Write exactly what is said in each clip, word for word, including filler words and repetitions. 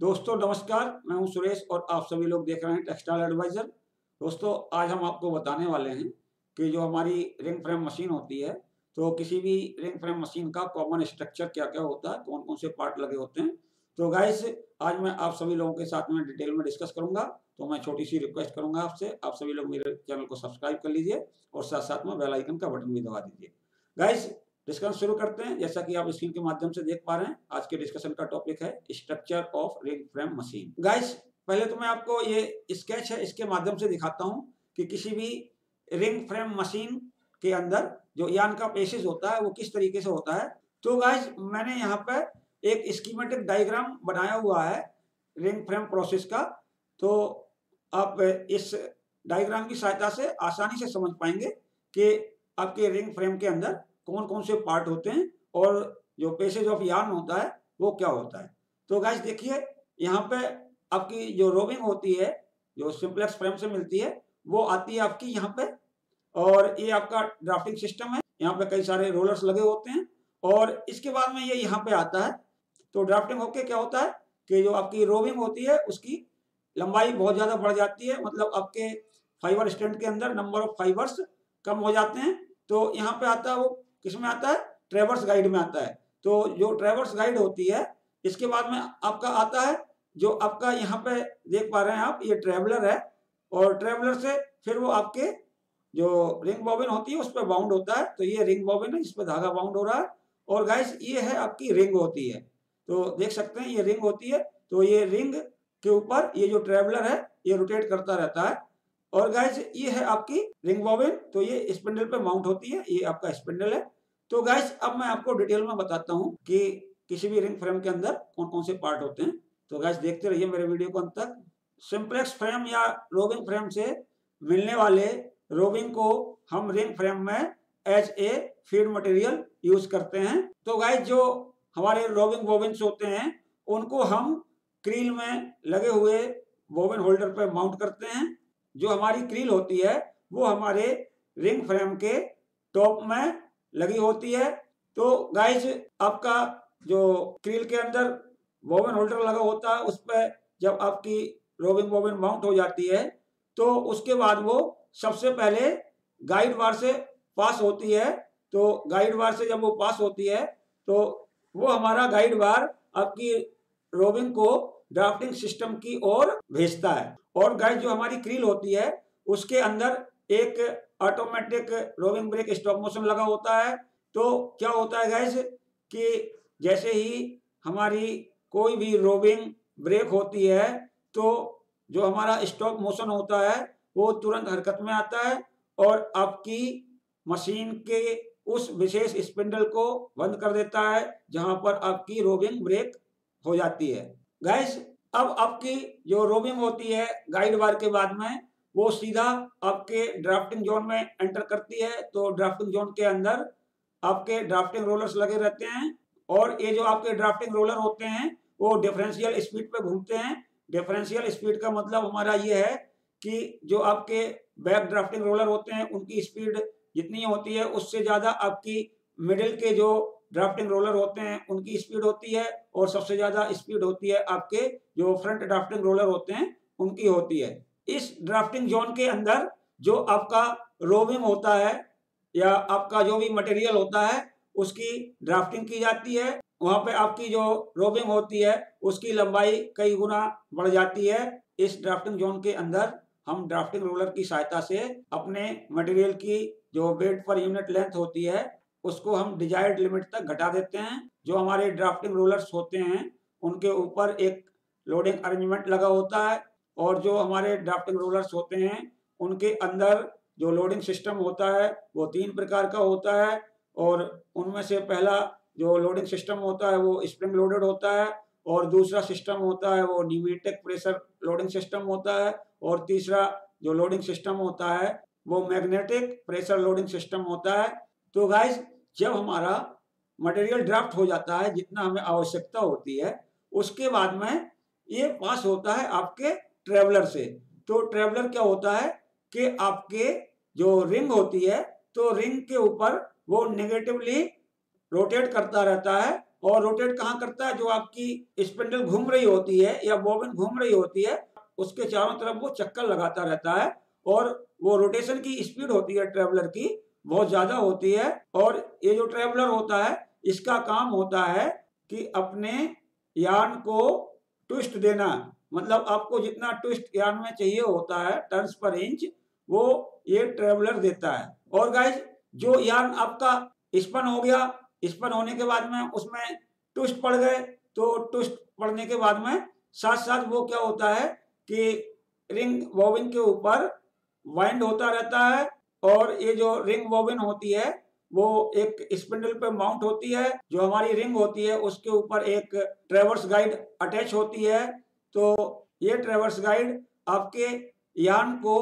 दोस्तों नमस्कार, मैं हूं सुरेश और आप सभी लोग देख रहे हैं टेक्सटाइल एडवाइजर। दोस्तों आज हम आपको बताने वाले हैं कि जो हमारी रिंग फ्रेम मशीन होती है, तो किसी भी रिंग फ्रेम मशीन का कॉमन स्ट्रक्चर क्या क्या होता है, कौन कौन से पार्ट लगे होते हैं। तो गाइस आज मैं आप सभी लोगों के साथ में डिटेल में डिस्कस करूंगा। तो मैं छोटी सी रिक्वेस्ट करूंगा आपसे, आप सभी लोग मेरे चैनल को सब्सक्राइब कर लीजिए और साथ साथ में बेल आइकन का बटन भी दबा दीजिए। गाइस डिस्कशन शुरू करते हैं। जैसा कि आप स्क्रीन के माध्यम से देख पा रहे हैं, आज के डिस्कशन का टॉपिक है structure of ring frame machine. Guys पहले तो मैं आपको ये स्केच है इसके माध्यम से दिखाता हूं कि किसी भी रिंग फ्रेम मशीन के अंदर जो यान का पेसिस होता है वो किस तरीके से होता है। तो गाइस मैंने यहाँ पर एक स्कीमेटिक डायग्राम बनाया हुआ है रिंग फ्रेम प्रोसेस का। तो आप इस डायग्राम की सहायता से आसानी से समझ पाएंगे कि आपके रिंग फ्रेम के अंदर कौन कौन से पार्ट होते हैं और जो पेसेज ऑफ यार्न होता है वो क्या होता है। तो गाइस देखिए यहाँ पे आपकी जो रोविंग होती है जो सिंप्लेक्स फ्रेम से मिलती है वो आती है आपकी यहाँ पे, और ये आपका ड्राफ्टिंग सिस्टम है। यहाँ पे कई सारे रोलर्स लगे होते हैं और इसके बाद में ये यहाँ पे आता है। तो ड्राफ्टिंग होके क्या होता है कि जो आपकी रोविंग होती है उसकी लंबाई बहुत ज्यादा बढ़ जाती है, मतलब आपके फाइबर स्ट्रैंड के अंदर नंबर ऑफ फाइबर्स कम हो जाते हैं। तो यहाँ पे आता है वो किस में आता है, ट्रेवर्स गाइड में आता है। तो जो ट्रेवर्स गाइड होती है इसके बाद में आपका आता है जो आपका यहाँ पे देख पा रहे हैं आप, ये ट्रेवलर है और ट्रेवलर से फिर वो आपके जो रिंग बॉबिन होती है उस पर बाउंड होता है। तो ये रिंग बॉबिन है, इस पर धागा बाउंड हो रहा है। और गाइस ये है आपकी रिंग होती है, तो देख सकते हैं ये रिंग होती है। तो ये रिंग के ऊपर ये जो ट्रेवलर है ये रोटेट करता रहता है। और गाइस ये है आपकी रिंग बॉबिन, तो ये स्पिंडल पे माउंट होती है, ये आपका स्पिंडल है। तो गाइस अब मैं आपको डिटेल में बताता हूँ कि किसी भी रिंग फ्रेम के अंदर कौन कौन से पार्ट होते हैं। तो गाइस देखते रहिए मेरे वीडियो को अंत तक। सिंप्लेक्स फ्रेम या रोविंग फ्रेम से मिलने वाले रोविंग को हम रिंग फ्रेम में as a feed material use करते हैं। तो गाइस जो हमारे रोविंग बॉबिन्स होते हैं उनको हम क्रील में लगे हुए बॉबिन होल्डर पर माउंट करते हैं। जो हमारी क्रील होती है वो हमारे रिंग फ्रेम के टॉप में लगी होती है। तो गाइस आपका जो क्रील के अंदर बॉबिन होल्डर लगा होता है उस पर जब आपकी रोविंग बॉबिन माउंट हो जाती है तो उसके बाद वो सबसे पहले गाइड बार से पास होती है। तो गाइड बार से जब वो पास होती है तो वो हमारा गाइड बार आपकी रोविंग को ड्राफ्टिंग सिस्टम की ओर भेजता है। और गाइस जो हमारी क्रील होती है उसके अंदर एक automatic roving break stop motion लगा होता है। तो क्या होता है गाइस कि जैसे ही हमारी कोई भी रोविंग ब्रेक होती है तो जो हमारा स्टॉप मोशन होता है वो तुरंत हरकत में आता है और आपकी मशीन के उस विशेष स्पिंडल को बंद कर देता है जहां पर आपकी रोविंग ब्रेक हो जाती है। गाइस अब आपकी जो रोविंग होती है गाइड बार के बाद में वो सीधा आपके ड्राफ्टिंग जोन में एंटर करती है। तो ड्राफ्टिंग जोन के अंदर आपके ड्राफ्टिंग रोलर्स लगे रहते हैं और ये जो आपके ड्राफ्टिंग रोलर होते हैं वो डिफरेंशियल स्पीड पे घूमते हैं। डिफरेंशियल स्पीड का मतलब हमारा ये है कि जो आपके बैक ड्राफ्टिंग रोलर होते हैं उनकी स्पीड जितनी होती है उससे ज्यादा आपकी मिडिल के जो ड्राफ्टिंग रोलर होते हैं उनकी स्पीड होती है और सबसे ज्यादा स्पीड होती है आपके जो फ्रंट ड्राफ्टिंग रोलर होते हैं उनकी होती है। इस ड्राफ्टिंग जोन के अंदर जो आपका रोविंग होता है या आपका जो भी मटेरियल होता है उसकी ड्राफ्टिंग की जाती है। वहां पे आपकी जो रोविंग होती है उसकी लंबाई कई गुना बढ़ जाती है। इस ड्राफ्टिंग जोन के अंदर हम ड्राफ्टिंग रोलर की सहायता से अपने मटेरियल की जो वेट पर यूनिट लेंथ होती है उसको हम डिजायर्ड लिमिट तक घटा देते हैं। जो हमारे ड्राफ्टिंग रोलर्स होते हैं उनके ऊपर एक लोडिंग अरेंजमेंट लगा होता है और जो हमारे ड्राफ्टिंग रोलर्स होते हैं उनके अंदर जो लोडिंग सिस्टम होता है वो तीन प्रकार का होता है। और उनमें से पहला जो लोडिंग सिस्टम होता है वो स्प्रिंग लोडेड होता है और दूसरा सिस्टम होता है वो न्यूमेटिक प्रेशर लोडिंग सिस्टम होता है और तीसरा जो लोडिंग सिस्टम होता है वो मैग्नेटिक प्रेशर लोडिंग सिस्टम होता है। तो गाइस जब हमारा मटेरियल ड्राफ्ट हो जाता है जितना हमें आवश्यकता होती है उसके बाद में ये पास होता है आपके ट्रेवलर से। तो ट्रेवलर क्या होता है कि आपके जो रिंग होती है तो रिंग के ऊपर वो नेगेटिवली रोटेट करता रहता है और रोटेट कहाँ करता है, जो आपकी स्पिंडल घूम रही होती है या बॉबिन घूम रही होती है उसके चारों तरफ वो चक्कर लगाता रहता है, और वो रोटेशन की स्पीड होती है ट्रेवलर की बहुत ज्यादा होती है। और ये जो ट्रेवलर होता है इसका काम होता है कि अपने यान को ट्विस्ट देना, मतलब आपको जितना ट्विस्ट यान में चाहिए होता है टर्न्स पर इंच, वो ये ट्रेवलर देता है। और गाइस जो यान आपका स्पन हो गया, स्पन होने के बाद में उसमें ट्विस्ट पड़ गए, तो ट्विस्ट पड़ने के बाद में साथ साथ वो क्या होता है कि रिंग बॉबिन के ऊपर वाइंड होता रहता है, और ये जो रिंग बॉबिन होती है वो एक स्पिंडल पे माउंट होती है। जो हमारी रिंग होती है उसके ऊपर एक ट्रेवर्स गाइड अटैच होती है, तो ये ट्रेवर्स गाइड आपके यान को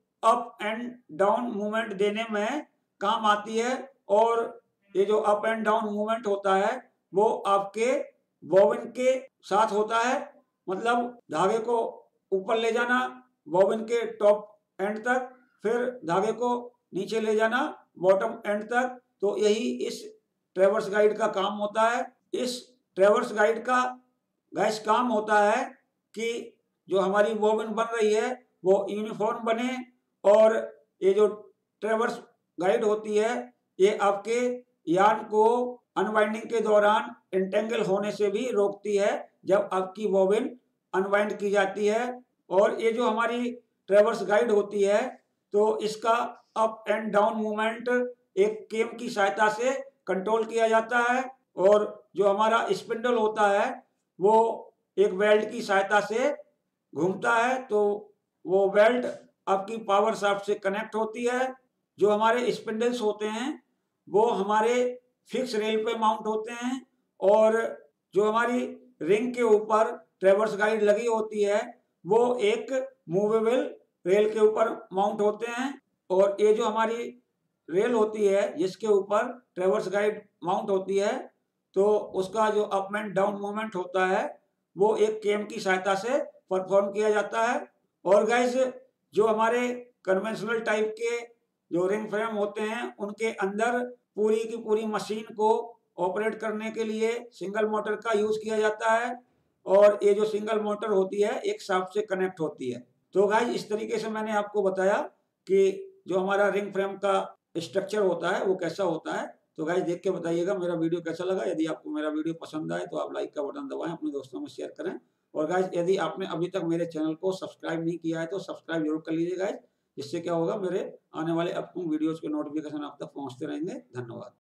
अप एंड डाउन मूवमेंट देने में काम आती है। और ये जो अप एंड डाउन मूवमेंट होता है वो आपके बॉबिन के साथ होता है, मतलब धागे को ऊपर ले जाना बॉबिन के टॉप एंड तक, फिर धागे को नीचे ले जाना बॉटम एंड तक। तो यही इस ट्रेवर्स गाइड का काम होता है। इस ट्रेवर्स गाइड का गैस काम होता है कि जो हमारी बॉबिन बन रही है वो यूनिफॉर्म बने, और ये जो ट्रेवर्स गाइड होती है ये आपके यान को अनवाइंडिंग के दौरान इंटेंगल होने से भी रोकती है जब आपकी बॉबिन अनवाइंड की जाती है। और ये जो हमारी ट्रेवर्स गाइड होती है तो इसका अप एंड डाउन मूवमेंट एक केम की सहायता से कंट्रोल किया जाता है, और जो हमारा स्पिंडल होता है वो एक बेल्ट की सहायता से घूमता है, तो वो बेल्ट आपकी पावर शाफ्ट से कनेक्ट होती है। जो हमारे स्पिंडल्स होते हैं वो हमारे फिक्स रेल पे माउंट होते हैं, और जो हमारी रिंग के ऊपर ट्रेवर्स गाइड लगी होती है वो एक मूवेबल रेल के ऊपर माउंट होते हैं। और ये जो हमारी रेल होती है जिसके ऊपर ट्रेवर्स गाइड माउंट होती है, तो उसका जो अप एंड डाउन मूवमेंट होता है वो एक केम की सहायता से परफॉर्म किया जाता है। और गाइस जो हमारे कन्वेंशनल टाइप के जो रिंग फ्रेम होते हैं उनके अंदर पूरी की पूरी मशीन को ऑपरेट करने के लिए सिंगल मोटर का यूज किया जाता है, और ये जो सिंगल मोटर होती है एक शाफ्ट से कनेक्ट होती है। तो गाइस इस तरीके से मैंने आपको बताया कि जो हमारा रिंग फ्रेम का स्ट्रक्चर होता है वो कैसा होता है। तो गाइस देख के बताइएगा मेरा वीडियो कैसा लगा। यदि आपको मेरा वीडियो पसंद आए तो आप लाइक का बटन दबाएं, अपने दोस्तों में शेयर करें। और गाइस यदि आपने अभी तक मेरे चैनल को सब्सक्राइब नहीं किया है तो सब्सक्राइब जरूर कर लीजिए गाइस, जिससे क्या होगा मेरे आने वाले अपकमिंग वीडियोस के नोटिफिकेशन आप तक पहुंचते रहेंगे। धन्यवाद।